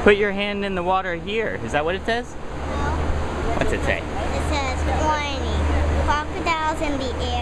Put your hand in the water here. Is that what it says? No. What's it say? It says warning. Crocodiles in the